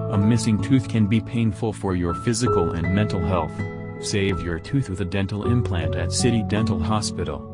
A missing tooth can be painful for your physical and mental health. Save your tooth with a dental implant at City Dental Hospital.